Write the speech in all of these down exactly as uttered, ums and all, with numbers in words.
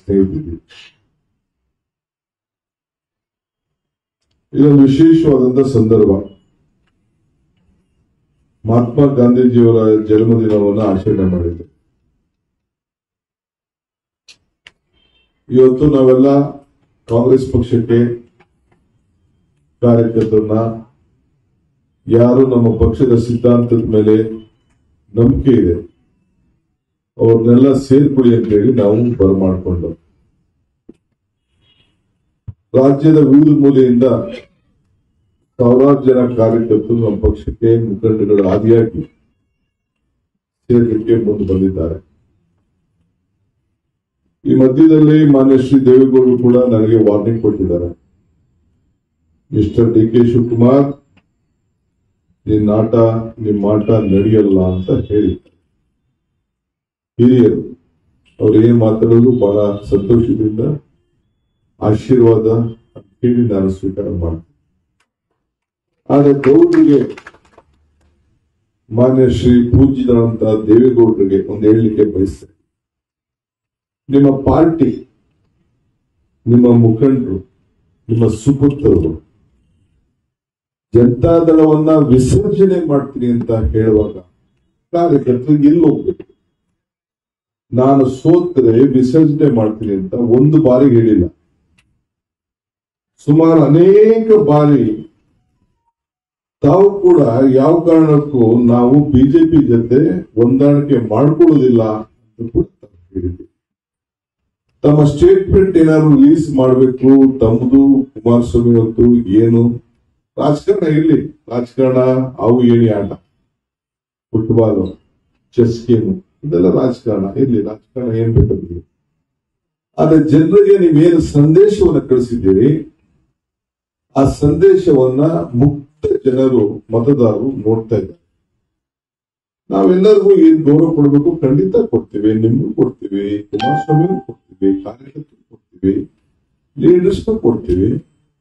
ಸ್ನೇಹಿತರು. ಇದೊಂದು ವಿಶೇಷವಾದಂತಹ ಸಂದರ್ಭ. ಮಹಾತ್ಮ ಗಾಂಧೀಜಿಯವರ ಜನ್ಮದಿನವನ್ನು ಆಚರಣೆ ಮಾಡಿದೆ. ಇವತ್ತು ನಾವೆಲ್ಲ ಕಾಂಗ್ರೆಸ್ ಪಕ್ಷಕ್ಕೆ ಕಾರ್ಯಕರ್ತರನ್ನ, ಯಾರು ನಮ್ಮ ಪಕ್ಷದ ಸಿದ್ಧಾಂತದ ಮೇಲೆ ನಂಬಿಕೆ ಇದೆ ಅವ್ರನ್ನೆಲ್ಲ ಸೇರ್ಕೊಳ್ಳಿ ಅಂತ ಹೇಳಿ ನಾವು ಬರಮಾಡಿಕೊಂಡು ರಾಜ್ಯದ ವಿವಿಧ ಮೂಲೆಯಿಂದ ಸಾವಿರಾರು ಜನ ಕಾರ್ಯಕರ್ತರು ನಮ್ಮ ಪಕ್ಷಕ್ಕೆ ಮುಖಂಡಗಳ ಆದಿಯಾಗಿ ಸೇರ್ಲಿಕ್ಕೆ ಮುಂದೆ ಬಂದಿದ್ದಾರೆ. ಈ ಮಧ್ಯದಲ್ಲಿ ಮಾನ್ಯ ಶ್ರೀ ದೇವೇಗೌಡರು ಕೂಡ ನನಗೆ ವಾರ್ನಿಂಗ್ ಕೊಟ್ಟಿದ್ದಾರೆ. ಮಿಸ್ಟರ್ ಡಿ ಕೆ ಶಿವಕುಮಾರ್, ನಿನ್ನ ಆಟ ನಿಮ್ಮ ಆಟ ನಡೆಯಲ್ಲ ಅಂತ ಹೇಳಿದ್ದಾರೆ. ಹಿರಿಯರು ಅವ್ರು ಏನ್ ಮಾತಾಡೋದು ಬಹಳ ಸಂತೋಷದಿಂದ ಆಶೀರ್ವಾದ ಹೇಳಿ ನಾನು ಸ್ವೀಕಾರ ಮಾಡ್ತೀನಿ. ಆದ್ರೆ ಗೌಡರಿಗೆ, ಮಾನ್ಯ ಶ್ರೀ ಪೂಜ್ಯದಂತ ದೇವೇಗೌಡರಿಗೆ ಒಂದು ಹೇಳಲಿಕ್ಕೆ ಬಯಸ್ತೇನೆ. ನಿಮ್ಮ ಪಾರ್ಟಿ, ನಿಮ್ಮ ಮುಖಂಡರು, ನಿಮ್ಮ ಸುಪುತ್ರರು ಜನತಾದಳವನ್ನ ವಿಸರ್ಜನೆ ಮಾಡ್ತೀನಿ ಅಂತ ಹೇಳುವಾಗ ಕಾರ್ಯಕರ್ತರಿಗೆ ಎಲ್ಲಿ ಹೋಗ್ಬೇಕು? ನಾನು ಸೋತ್ರೆ ವಿಸರ್ಜನೆ ಮಾಡ್ತೀನಿ ಅಂತ ಒಂದು ಬಾರಿ ಹೇಳಿಲ್ಲ. ಸುಮಾರು ಅನೇಕ ಬಾರಿ ತಾವು ಕೂಡ ಯಾವ ಕಾರಣಕ್ಕೂ ನಾವು ಬಿಜೆಪಿ ಜೊತೆ ಹೊಂದಾಣಿಕೆ ಮಾಡ್ಕೊಳ್ಳೋದಿಲ್ಲ ಅಂತ ಕೂಡ ಹೇಳಿದ್ವಿ. ತಮ್ಮ ಸ್ಟೇಟ್ಮೆಂಟ್ ಏನಾದ್ರು ರಿಲೀಸ್ ಮಾಡಬೇಕು, ತಮ್ಮದು ಕುಮಾರಸ್ವಾಮಿ ಹೊತ್ತು ಏನು ರಾಜಕಾರಣ ಇರ್ಲಿ, ರಾಜಕಾರಣ ಅವು ಏಣಿ ಆಟ, ಫುಟ್ಬಾಲ್, ಚೆಸ್ ಗೇಮು, ಇದೆಲ್ಲ ರಾಜಕಾರಣ ಇರ್ಲಿ, ರಾಜಕಾರಣ ಏನ್ ಬೇಕಾಗಿದೆ. ಆದ್ರೆ ಜನರಿಗೆ ನೀವೇನು ಸಂದೇಶವನ್ನ ಕಳಿಸಿದ್ದೀರಿ, ಆ ಸಂದೇಶವನ್ನ ಮುಕ್ತ ಜನರು, ಮತದಾರರು ನೋಡ್ತಾ ಇದ್ದಾರೆ. ನಾವೆಲ್ಲರಿಗೂ ಏನ್ ಗೌರವ ಕೊಡ್ಬೇಕು ಖಂಡಿತ ಕೊಡ್ತೀವಿ, ನಿಮ್ಗೂ ಕೊಡ್ತೀವಿ, ಕುಮಾರಸ್ವಾಮಿಗೂ ಕೊಡ್ತೀವಿ, ಕಾರ್ಯಕರ್ತರು ಕೊಡ್ತೀವಿ, ಲೀಡರ್ಸ್ ಕೊಡ್ತೀವಿ.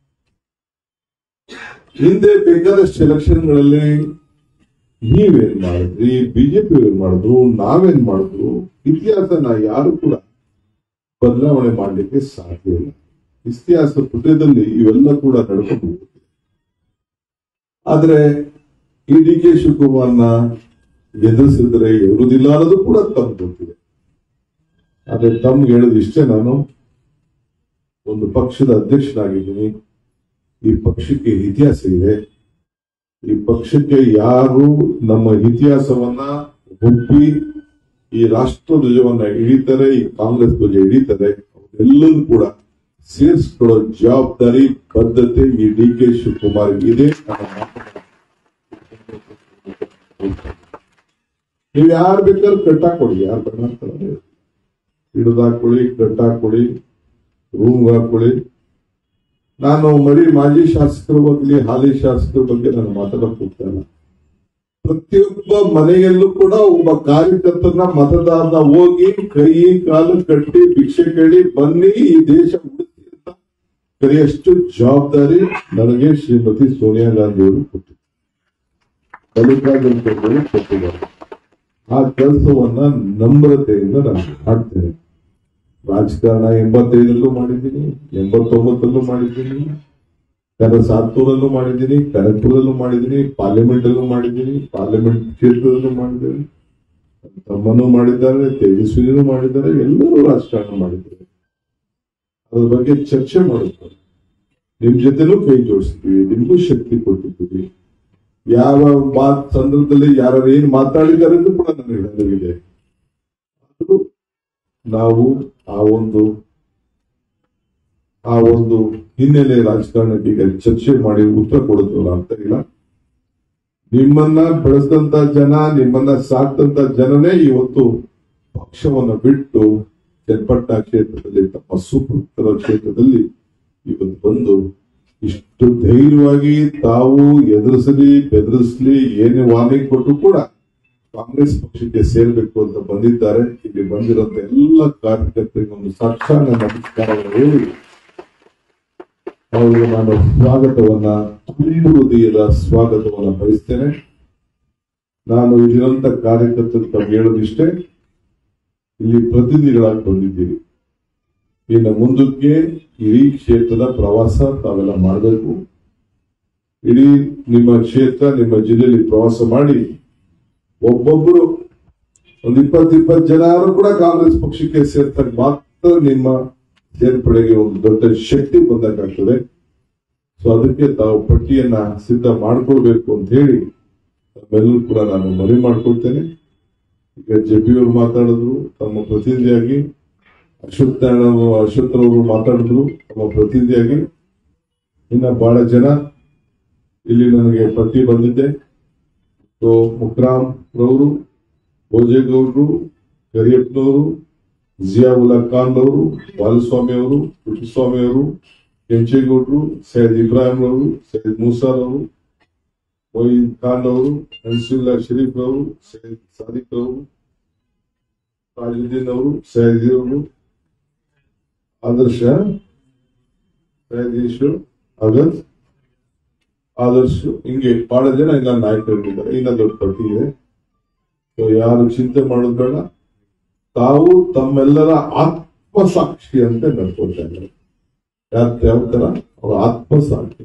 ಹಿಂದೆ ಬೇಕಾದಷ್ಟು ಎಲೆಕ್ಷನ್ಗಳಲ್ಲಿ ನೀವೇನ್ ಮಾಡಿದ್ರಿ, ಬಿಜೆಪಿ ಏನ್ ಮಾಡಿದ್ರು, ನಾವೇನ್ ಮಾಡಿದ್ರು, ಇತಿಹಾಸನ ಯಾರು ಕೂಡ ಬದಲಾವಣೆ ಮಾಡ್ಲಿಕ್ಕೆ ಸಾಧ್ಯ ಇಲ್ಲ. ಇತಿಹಾಸ ಪುಟದಲ್ಲಿ ಇವೆಲ್ಲ ಕೂಡ ನಡ್ಕೊಂಡು ಹೋಗುತ್ತೆ. ಆದ್ರೆ ಈ ಡಿ ಕೆ ಶಿವಕುಮಾರ್ನ ಎದುರಿಸಿದ್ರೆ ಎದುರುದಿಲ್ಲ ಅನ್ನೋದು ಕೂಡ ತಮ್ಗೆ ಗೊತ್ತಿದೆ. ಆದ್ರೆ ತಮ್ಗೆ ಹೇಳೋದು ಇಷ್ಟೇ, ನಾನು ಒಂದು ಪಕ್ಷದ ಅಧ್ಯಕ್ಷನಾಗಿದ್ದೀನಿ. ಈ ಪಕ್ಷಕ್ಕೆ ಇತಿಹಾಸ ಇದೆ. ಈ ಪಕ್ಷಕ್ಕೆ ಯಾರು ನಮ್ಮ ಇತಿಹಾಸವನ್ನ ಒಪ್ಪಿ ಈ ರಾಷ್ಟ್ರ ಧ್ವಜವನ್ನ ಹಿಡಿತಾರೆ, ಈ ಕಾಂಗ್ರೆಸ್ ಧ್ವಜ ಹಿಡಿತಾರೆ, ಅವರೆಲ್ಲರೂ ಕೂಡ ಸೇರಿಸ್ಕೊಳ್ಳೋ ಜವಾಬ್ದಾರಿ, ಬದ್ಧತೆ ಈ ಡಿ ಕೆ ಶಿವಕುಮಾರ್ ಇದೆ. ನೀವು ಯಾರು ಬೇಕಾದ್ರೂ ಕಟ್ಟಾಕೊಡಿ, ಯಾರು ಬೇಡ ಹಿಡಿದಾಕೊಳ್ಳಿ, ಕಟ್ಟಾಕೊಡಿ, ರೂಮ್ ಹಾಕೊಳ್ಳಿ. ನಾನು ಮರಿ ಮಾಜಿ ಶಾಸಕರ ಬಗ್ಗೆ, ಹಾಲಿ ಶಾಸಕರ ಬಗ್ಗೆ ನಾನು ಮಾತಾಡಕ್ ಹೋಗ್ತಾ ಇಲ್ಲ. ಪ್ರತಿಯೊಬ್ಬ ಮನೆಯಲ್ಲೂ ಕೂಡ ಒಬ್ಬ ಕಾರ್ಯಕರ್ತನ, ಮತದಾರನ ಹೋಗಿ ಕೈ ಕಾಲು ಕಟ್ಟಿ ಭಿಕ್ಷೆ ಕೇಳಿ ಬನ್ನಿ, ಈ ದೇಶ ಉಳಿಸಿ ಅಂತ ಕರೆಯಷ್ಟು ಜವಾಬ್ದಾರಿ ನನಗೆ ಶ್ರೀಮತಿ ಸೋನಿಯಾ ಗಾಂಧಿ ಅವರು ಕೊಟ್ಟಿದ್ದಾರೆ, ಮಲ್ಲಿಕಾರ್ಜುನ ಕೊಟ್ಟಿದ್ದಾರೆ. ಆ ಕೆಲಸವನ್ನ ನಮ್ರತೆಯಿಂದ ನಾನು ಮಾಡ್ತೇನೆ. ರಾಜಕಾರಣ ಎಂಬತ್ತೈದರಲ್ಲೂ ಮಾಡಿದ್ದೀನಿ, ಎಂಬತ್ತೊಂಬತ್ತರಲ್ಲೂ ಮಾಡಿದ್ದೀನಿ, ಕನ್ನಡ ಸಾತ್ತೂರಲ್ಲೂ ಮಾಡಿದ್ದೀನಿ, ಕನಕಪುರದಲ್ಲೂ ಮಾಡಿದ್ದೀನಿ, ಪಾರ್ಲಿಮೆಂಟ್ ಅಲ್ಲೂ ಮಾಡಿದ್ದೀನಿ, ಪಾರ್ಲಿಮೆಂಟ್ ಕ್ಷೇತ್ರದಲ್ಲೂ ಮಾಡಿದ್ದೇನೆ. ತಮ್ಮನೂ ಮಾಡಿದ್ದಾರೆ, ತೇಜಸ್ವಿನೂ ಮಾಡಿದ್ದಾರೆ, ಎಲ್ಲರೂ ರಾಜಕಾರಣ ಮಾಡಿದ್ದಾರೆ. ಅದ್ರ ಬಗ್ಗೆ ಚರ್ಚೆ ಮಾಡುತ್ತಾರೆ. ನಿಮ್ ಜೊತೆನೂ ಕೈ ಜೋಡಿಸ್ತೀವಿ, ನಿಮ್ಗೂ ಶಕ್ತಿ ಕೊಟ್ಟಿದ್ದೀವಿ. ಯಾವ ಮಾತ್ ಸಂದರ್ಭದಲ್ಲಿ ಯಾರು ಏನ್ ಮಾತಾಡಿದ್ದಾರೆ ಅಂತ ಕೂಡ ನನಗೆ ಅರಿವಿದೆ. ಅದು ನಾವು ಆ ಒಂದು ಆ ಒಂದು ಹಿನ್ನೆಲೆ ರಾಜಕಾರಣಕ್ಕೆ ಈಗ ಚರ್ಚೆ ಮಾಡಿ ಉತ್ತರ ಕೊಡೋದಿಲ್ಲ ಅಂತ ಇಲ್ಲ. ನಿಮ್ಮನ್ನ ಬೆಳೆಸಿದಂತ ಜನ, ನಿಮ್ಮನ್ನ ಸಾಕ್ತಂತ ಜನನೇ ಇವತ್ತು ಪಕ್ಷವನ್ನ ಬಿಟ್ಟು ಚನ್ನಪಟ್ಟಣ ಕ್ಷೇತ್ರದಲ್ಲಿ, ತಮ್ಮ ಸುಪುತ್ರ ಕ್ಷೇತ್ರದಲ್ಲಿ ಇವತ್ತು ಬಂದು ಇಷ್ಟು ಧೈರ್ಯವಾಗಿ ತಾವು ಎದುರಿಸಲಿ ಬೆದರಿಸಲಿ ಏನೇ ವಾರ್ನಿಂಗ್ ಕೊಟ್ಟು ಕೂಡ ಕಾಂಗ್ರೆಸ್ ಪಕ್ಷಕ್ಕೆ ಸೇರ್ಬೇಕು ಅಂತ ಬಂದಿದ್ದಾರೆ. ಇಲ್ಲಿ ಬಂದಿರುವಂತ ಎಲ್ಲ ಕಾರ್ಯಕರ್ತರಿಗೆ ಒಂದು ಸಾಕ್ಷಾತ್ ನಮಸ್ಕಾರವನ್ನು ಹೇಳಿ ಅವರಿಗೆ ನಾನು ಸ್ವಾಗತವನ್ನ, ತುಂಬು ಹೃದಯದ ಸ್ವಾಗತವನ್ನ ಬಯಸ್ತೇನೆ. ನಾನು ಇಲ್ಲಿರುವಂತ ಕಾರ್ಯಕರ್ತರು ತಮ್ಗೆ ಹೇಳೋದಿಷ್ಟೇ, ಇಲ್ಲಿ ಪ್ರತಿನಿಧಿಗಳಾಗಿ ಬಂದಿದ್ದೀವಿ. ಇನ್ನು ಮುಂದಕ್ಕೆ ಇಡೀ ಕ್ಷೇತ್ರದ ಪ್ರವಾಸ ತಾವೆಲ್ಲ ಮಾಡಬೇಕು. ಇಡೀ ನಿಮ್ಮ ಕ್ಷೇತ್ರ ನಿಮ್ಮ ಜಿಲ್ಲೆಯಲ್ಲಿ ಪ್ರವಾಸ ಮಾಡಿ ಒಬ್ಬೊಬ್ರು ಒಂದು ಇಪ್ಪತ್ತು ಇಪ್ಪತ್ತು ಜನ ಕೂಡ ಕಾಂಗ್ರೆಸ್ ಪಕ್ಷಕ್ಕೆ ಸೇರ್ತಾರೆ ಮಾತ್ರ ನಿಮ್ಮ ಸೇರ್ಪಡೆಗೆ ಒಂದು ದೊಡ್ಡ ಶಕ್ತಿ ಬಂದಂಗಾಗ್ತದೆ. ಸೊ ಅದಕ್ಕೆ ತಾವು ಪಟ್ಟಿಯನ್ನ ಸಿದ್ಧ ಮಾಡ್ಕೊಳ್ಬೇಕು ಅಂತ ಹೇಳಿ ತಮ್ಮೆಲ್ಲರೂ ಕೂಡ ನಾನು ಮನವಿ ಮಾಡ್ಕೊಳ್ತೇನೆ. ಈಗ ಜೆ ಪಿ ಅವರು ಮಾತಾಡಿದ್ರು ತಮ್ಮ ಪ್ರತಿನಿಧಿಯಾಗಿ, ಅಶ್ವತ್ಥ ಅಶ್ವತ್ಥರವರು ಮಾತಾಡಿದ್ರು ತಮ್ಮ ಪ್ರತಿನಿಧಿಯಾಗಿ. ಇನ್ನ ಬಹಳ ಜನ ಇಲ್ಲಿ ನನಗೆ ಪಟ್ಟಿ ಬಂದಿದ್ದೆ. ಸೊ ಮುಕ್ರಾಮ್ ರವರು, ಭೋಜೇಗೌಡರು, ಕರಿಯಪ್ಪನವರು, ಜಿಯಾವುಲ್ಲಾ ಖಾನ್ ಅವರು, ಬಾಲಸ್ವಾಮಿ ಅವರು, ಪುಟ್ಟಸ್ವಾಮಿ ಅವರು, ಕೆಂಚೇಗೌಡರು, ಸೈಯದ್ ಇಬ್ರಾಹಿಂ ಅವರು, ಸೈಯದ್ ಮೂಸಾರ್ ಅವರು, ಮೊಯಿನ್ ಖಾನ್ ಅವರು, ಅನ್ಸುಲ್ಲಾ ಶರೀಫ್ ಅವರು, ಸೈಯದ್ ಸಾದಿಕ್ ಅವರು, ತಾಜುದ್ದೀನ್ ಅವರು, ಸೈಯದ್ ಅವರು, ಆದರ್ಶ ಸೈಯದ್ ಈಶ್ವರ್ ಅಗದ್ ಆದರ್ಶ, ಹಿಂಗೆ ಬಹಳ ಜನ ಇಲ್ಲ ನಾಯಕರಿದ್ದಾರೆ. ಇನ್ನ ದೊಡ್ಡ ಪಟ್ಟಿ ಇದೆ. ಸೊ ಯಾರು ಚಿಂತೆ ಮಾಡೋದು ಬೇಡ. ತಾವು ತಮ್ಮೆಲ್ಲರ ಆತ್ಮಸಾಕ್ಷಿ ಅಂತ ನಡ್ಕೊಳ್ತಾ ಇದ್ದಾರೆ. ಯಾರ ಯಾವ ತರ ಅವರ ಆತ್ಮಸಾಕ್ಷಿ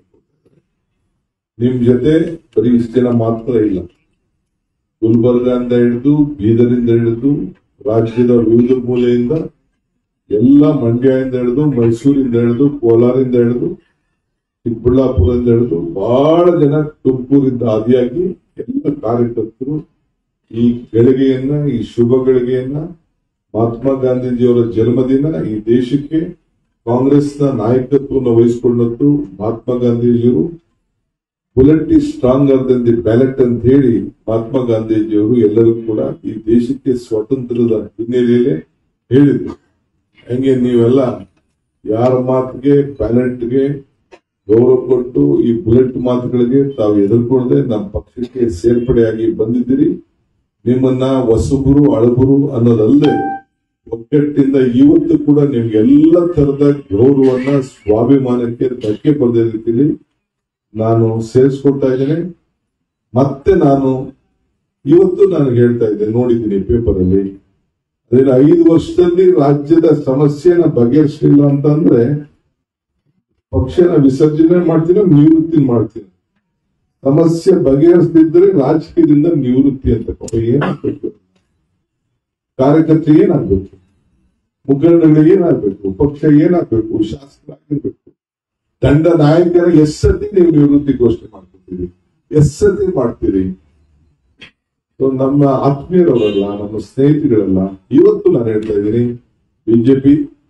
ನಿಮ್ ಜೊತೆ ಬರೀ ಇಷ್ಟು ಜನ ಮಾತ್ರ ಇಲ್ಲ. ಗುಲ್ಬರ್ಗಾದಿಂದ ಹಿಡಿದು ಬೀದರಿಂದ ಹಿಡಿದು ರಾಜ್ಯದ ವಿವಿಧ ಮೂಲೆಯಿಂದ ಎಲ್ಲ, ಮಂಡ್ಯದಿಂದ ಹಿಡಿದು ಮೈಸೂರಿಂದ ಹಿಡಿದು ಕೋಲಾರಿಂದ ಹಿಡಿದು ಚಿಕ್ಕಬಳ್ಳಾಪುರದಿಂದ ಹಿಡಿದು ಬಹಳ ಜನ ತುಮಕೂರಿಂದ ಆದಿಯಾಗಿ ಎಲ್ಲ ಕಾರ್ಯಕರ್ತರು ಈ ಗಳಿಗೆಯನ್ನ, ಈ ಶುಭ ಗಳಿಗೆಯನ್ನ, ಮಹಾತ್ಮ ಗಾಂಧೀಜಿಯವರ ಜನ್ಮದಿನ, ಈ ದೇಶಕ್ಕೆ ಕಾಂಗ್ರೆಸ್ನ ನಾಯಕತ್ವವನ್ನು ವಹಿಸಿಕೊಂಡದ್ದು ಮಹಾತ್ಮ ಗಾಂಧೀಜಿಯವರು. Bullet is stronger than the ballot ಅಂತ ಹೇಳಿ ಮಹಾತ್ಮ ಗಾಂಧೀಜಿಯವರು ಎಲ್ಲರೂ ಕೂಡ ಈ ದೇಶಕ್ಕೆ ಸ್ವಾತಂತ್ರ್ಯದ ಹಿನ್ನೆಲೆಯಲ್ಲೇ ಹೇಳಿದ್ರು. ಹಂಗೆ ನೀವೆಲ್ಲ ಯಾರ ಮಾತಿಗೆ, ಬ್ಯಾಲೆಟ್ಗೆ ಗೌರವ ಕೊಟ್ಟು ಈ ಬುಲೆಟ್ ಮಾತುಗಳಿಗೆ ತಾವು ಎದುರ್ಕೊಳ್ಳದೆ ನಮ್ಮ ಪಕ್ಷಕ್ಕೆ ಸೇರ್ಪಡೆಯಾಗಿ ಬಂದಿದ್ದೀರಿ. ನಿಮ್ಮನ್ನ ಹೊಸಬರು ಅಳಬರು ಅನ್ನೋದಲ್ಲದೆ ಒಗ್ಗಟ್ಟಿಂದ ಇವತ್ತು ಕೂಡ ನಿಮ್ಗೆ ಎಲ್ಲ ತರದ ಗೌರವನ್ನ, ಸ್ವಾಭಿಮಾನಕ್ಕೆ ಧಕ್ಕೆ ಬರದೇ ರೀತಿಯಲ್ಲಿ ನಾನು ಸೇರಿಸ್ಕೊಳ್ತಾ ಇದ್ದೇನೆ. ಮತ್ತೆ ನಾನು ಇವತ್ತು ನಾನು ಹೇಳ್ತಾ ಇದ್ದೇನೆ, ನೋಡಿದ್ದೀನಿ ಪೇಪರ್ ಅಲ್ಲಿ, ಅದೇನು ಐದು ವರ್ಷದಲ್ಲಿ ರಾಜ್ಯದ ಸಮಸ್ಯೆನ ಬಗೆಹರಿಸಲಿಲ್ಲ ಅಂತಂದ್ರೆ ಪಕ್ಷನ ವಿಸರ್ಜನೆ ಮಾಡ್ತೀನಿ, ನಿವೃತ್ತಿ ಮಾಡ್ತೀನಿ. ಸಮಸ್ಯೆ ಬಗೆಹರಿಸದಿದ್ರೆ ರಾಜಕೀಯದಿಂದ ನಿವೃತ್ತಿ ಅಂತ. ಏನಾಗ್ಬೇಕು, ಕಾರ್ಯಕರ್ತರಿಗೆ ಏನಾಗ್ಬೇಕು, ಮುಖಂಡಗಳಿಗೆ ಏನಾಗ್ಬೇಕು, ಪಕ್ಷ ಏನಾಗ್ಬೇಕು, ಶಾಸಕರಾಗಿರ್ಬೇಕು, ತಂಡ ನಾಯಕರ ಎಸ್ ಸತಿ ನೀವು ನಿವೃತ್ತಿ ಘೋಷಣೆ ಮಾಡ್ಕೊತೀರಿ, ಎಸ್ ಸತಿ ಮಾಡ್ತೀರಿ. ನಮ್ಮ ಆತ್ಮೀಯರವರಲ್ಲ, ನಮ್ಮ ಸ್ನೇಹಿತರಲ್ಲ. ಇವತ್ತು ನಾನು ಹೇಳ್ತಾ ಇದ್ದೀನಿ, ಬಿಜೆಪಿ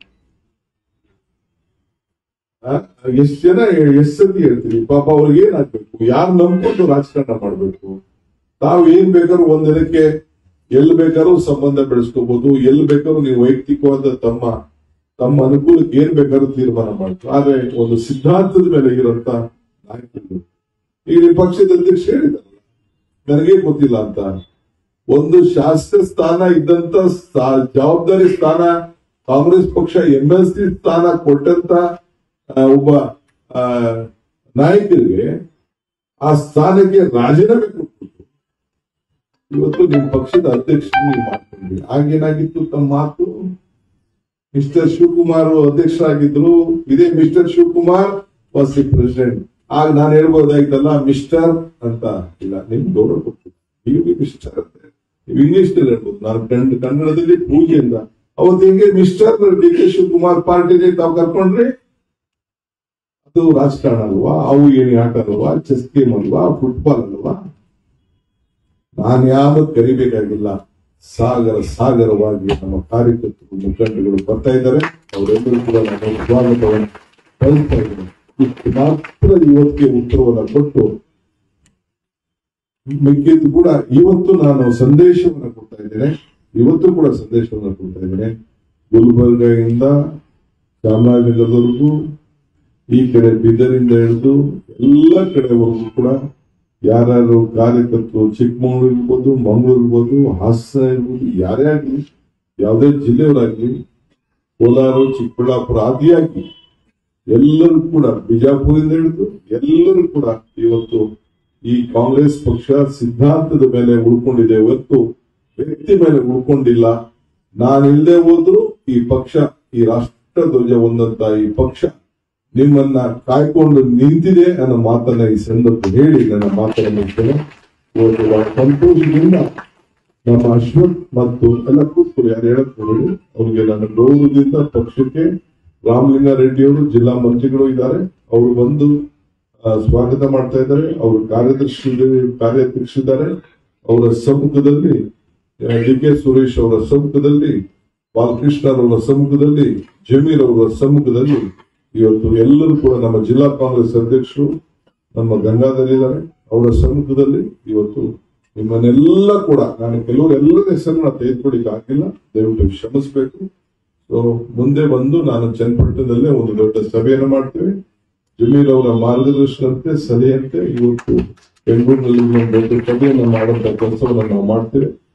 ಎಷ್ಟ್ ಜನ ಎಷ್ಟ್ ಸತಿ ಹೇಳ್ತೀವಿ, ಪಾಪ ಅವ್ರಿಗೆ ಏನಾಗ್ಬೇಕು, ಯಾರು ನಂಬ್ಕೊಂಡು ರಾಜಕಾರಣ ಮಾಡ್ಬೇಕು. ತಾವು ಏನ್ ಬೇಕಾದ್ರೂ ಒಂದಿನಕ್ಕೆ ಎಲ್ಲಿ ಬೇಕಾದ್ರೂ ಸಂಬಂಧ ಬೆಳೆಸ್ಕೋಬಹುದು, ಎಲ್ಲಿ ಬೇಕಾದ್ರೂ ನೀವು ವೈಯಕ್ತಿಕವಾದ ತಮ್ಮ ತಮ್ಮ ಅನುಕೂಲಕ್ಕೆ ಏನ್ ಬೇಕಾದ್ರೂ ತೀರ್ಮಾನ ಮಾಡ್ತಾರೆ. ಆದ್ರೆ ಒಂದು ಸಿದ್ಧಾಂತದ ಮೇಲೆ ಇರೋಂತ ನಾಯಕರು, ಈಗ ಪಕ್ಷದ ಅಧ್ಯಕ್ಷ ಹೇಳಿದಾರಲ್ಲ, ನನಗೆ ಗೊತ್ತಿಲ್ಲ ಅಂತ. ಒಂದು ಶಾಸಕ ಸ್ಥಾನ ಇದ್ದಂತ ಜವಾಬ್ದಾರಿ ಸ್ಥಾನ ಕಾಂಗ್ರೆಸ್ ಪಕ್ಷ ಎಂ ಎಲ್ ಸಿ ಸ್ಥಾನ ಕೊಟ್ಟಂತ ಒಬ್ಬ ನಾಯಕರಿಗೆ ಆ ಸ್ಥಾನಕ್ಕೆ ರಾಜೀನಾಮೆ ಕೊಟ್ಬಿಟ್ಟು ಇವತ್ತು ನಿಮ್ಮ ಪಕ್ಷದ ಅಧ್ಯಕ್ಷ ನೀವು ಮಾಡ್ಕೊಂಡ್ರಿ. ಆಗೇನಾಗಿತ್ತು ತಮ್ಮ ಮಾತು, ಮಿಸ್ಟರ್ ಶಿವಕುಮಾರ್ ಅಧ್ಯಕ್ಷರಾಗಿದ್ರು, ಇದೇ mister Shivakumar was the president. ಆಗ ನಾನು ಹೇಳ್ಬೋದಾಯ್ತಲ್ಲ ಮಿಸ್ಟರ್ ಅಂತ. ಇಲ್ಲ, ನಿಮ್ಗೆ ಗೌರವ ಕೊಡ್ತೀನಿ, ನೀವು ಮಿಸ್ಟರ್ ಅಂತ ನೀವು ಇಂಗ್ಲಿಷ್ ನಲ್ಲಿ ಹೇಳ್ಬೋದು. ನಾನು ಕನ್ನಡ ಕನ್ನಡದಲ್ಲಿ ಪೂಜೆಯಿಂದ ಅವತ್ತು ಹಿಂಗೆ ಮಿಸ್ಟರ್ ಡಿ ಕೆ ಶಿವಕುಮಾರ್ ಪಾರ್ಟಿಗೆ ತಾವು ಕರ್ಕೊಂಡ್ರಿ. ಅದು ರಾಜಕಾರಣ ಅಲ್ವಾ? ಅವು ಏನಿ ಆಟ ಅಲ್ವಾ? ಚೆಸ್ ಗೇಮ್ ಅಲ್ವಾ? ಫುಟ್ಬಾಲ್ ಅಲ್ವಾ? ನಾನು ಯಾವತ್ತು ಕರಿಬೇಕಾಗಿಲ್ಲ. ಸಾಗರ ಸಾಗರವಾಗಿ ನಮ್ಮ ಕಾರ್ಯಕರ್ತರು, ಮುಖಂಡಗಳು ಬರ್ತಾ ಇದ್ದಾರೆ. ಅವರೆಲ್ಲರೂ ಕೂಡ ನಮ್ಮ ಸ್ವಾಗತವನ್ನು ಬಯಸ್ತಾ ಇದ್ದಾರೆ. ಇಷ್ಟು ಮಾತ್ರ ಇವತ್ತಿಗೆ ಉತ್ತರವನ್ನು ಕೊಟ್ಟು ಮಿಕ್ಕಿದ್ದು ಕೂಡ ಇವತ್ತು ನಾನು ಸಂದೇಶವನ್ನು ಕೊಡ್ತಾ ಇದ್ದೇನೆ. ಇವತ್ತು ಕೂಡ ಸಂದೇಶವನ್ನು ಕೊಡ್ತಾ ಇದ್ದೇನೆ. ಗುಲ್ಬರ್ಗದಿಂದ ಚಾಮರಾಜನಗರದವರೆಗೂ, ಈ ಕಡೆ ಬೀದರಿಂದ ಹಿಡಿದು ಎಲ್ಲ ಕಡೆವರೆಗೂ ಕೂಡ ಯಾರ್ಯಾರು ಕಾರ್ಯಕರ್ತರು, ಚಿಕ್ಕಮಗಳೂರು ಇರ್ಬೋದು, ಮಂಗಳೂರು ಇರ್ಬೋದು, ಹಾಸನ ಇರ್ಬೋದು, ಯಾರೇ ಆಗ್ಲಿ, ಯಾವುದೇ ಜಿಲ್ಲೆಯವರಾಗ್ಲಿ, ಕೋಲಾರ, ಚಿಕ್ಕಬಳ್ಳಾಪುರ ಆದಿಯಾಗಿ ಎಲ್ಲರೂ ಕೂಡ, ಬಿಜಾಪುರದಿಂದ ಹಿಡಿದು ಎಲ್ಲರೂ ಕೂಡ ಇವತ್ತು ಈ ಕಾಂಗ್ರೆಸ್ ಪಕ್ಷ ಸಿದ್ಧಾಂತದ ಮೇಲೆ ಉಳ್ಕೊಂಡಿದೆ ಹೊರತು ವ್ಯಕ್ತಿ ಮೇಲೆ ಉಳ್ಕೊಂಡಿಲ್ಲ. ನಾನಿಲ್ಲದೆ ಹೋದ್ರು ಈ ಪಕ್ಷ ಈ ರಾಷ್ಟ್ರ ರಾಷ್ಟ್ರ ಧ್ವಜ ಹೊಂದಂತ ಈ ಪಕ್ಷ ನಿಮ್ಮನ್ನ ಕಾಯ್ಕೊಂಡು ನಿಂತಿದೆ ಅನ್ನೋ ಮಾತನ್ನ ಈ ಸಂದರ್ಭ ಹೇಳಿ ನನ್ನ ಮಾತನ್ನು ಮುಗಿಸ್ತೇನೆ. ಇವತ್ತು ಬಹಳ ಸಂತೋಷದಿಂದ ನಮ್ಮ ಅಶ್ವಥ್ ಮತ್ತು ಎಲ್ಲ ಕೂತ್ಕೊಳ್ಳಿ, ಯಾರು ಹೇಳಕ್ ಹೋಗಿ ಅವ್ರಿಗೆ ನನ್ನ ಗೌರವದಿಂದ ಪಕ್ಷಕ್ಕೆ ರಾಮಲಿಂಗಾರೆಡ್ಡಿ ಅವರು ಜಿಲ್ಲಾ ಮಂತ್ರಿಗಳು ಇದ್ದಾರೆ, ಅವರು ಬಂದು ಸ್ವಾಗತ ಮಾಡ್ತಾ ಇದ್ದಾರೆ. ಅವರು ಕಾರ್ಯದರ್ಶಿ ಕಾರ್ಯಾಧ್ಯಕ್ಷರಿದ್ದಾರೆ. ಅವರ ಸಮ್ಮುಖದಲ್ಲಿ ಡಿ ಕೆ ಸುರೇಶ್ ಅವರ ಸಮ್ಮುಖದಲ್ಲಿ, ಬಾಲಕೃಷ್ಣ ಅವರ ಸಮ್ಮುಖದಲ್ಲಿ, ಜಮೀರ್ ಅವರ ಸಮ್ಮುಖದಲ್ಲಿ ಇವತ್ತು ಎಲ್ಲರೂ ಕೂಡ ನಮ್ಮ ಜಿಲ್ಲಾ ಕಾಂಗ್ರೆಸ್ ಅಧ್ಯಕ್ಷರು ನಮ್ಮ ಗಂಗಾಧರ್ ಇದ್ದಾರೆ, ಅವರ ಸಮ್ಮುಖದಲ್ಲಿ ಇವತ್ತು ನಿಮ್ಮನ್ನೆಲ್ಲ ಕೂಡ ನಾನು ಕೆಲವರು ಎಲ್ಲರ ಹೆಸರನ್ನ ತೆಗೆದುಕೊಳ್ಳಿಕ್ಕೆ ಆಗಿಲ್ಲ, ದಯವಿಟ್ಟು ಕ್ಷಮಿಸಬೇಕು. ಸೊ ಮುಂದೆ ಬಂದು ನಾನು ಚನ್ನಪಟ್ಟಣದಲ್ಲೇ ಒಂದು ದೊಡ್ಡ ಸಭೆಯನ್ನು ಮಾಡ್ತೇವೆ. ಜಮೀರ್ ಅವರ ಮಾರ್ಗದರ್ಶನಂತೆ ಸಲಹೆಯಂತೆ ಇವತ್ತು ಬೆಂಗಳೂರಿನಲ್ಲಿ ಒಂದು ದೊಡ್ಡ ಸಭೆಯನ್ನು ಮಾಡುವಂತ ಕೆಲಸವನ್ನು ನಾವು ಮಾಡ್ತೇವೆ.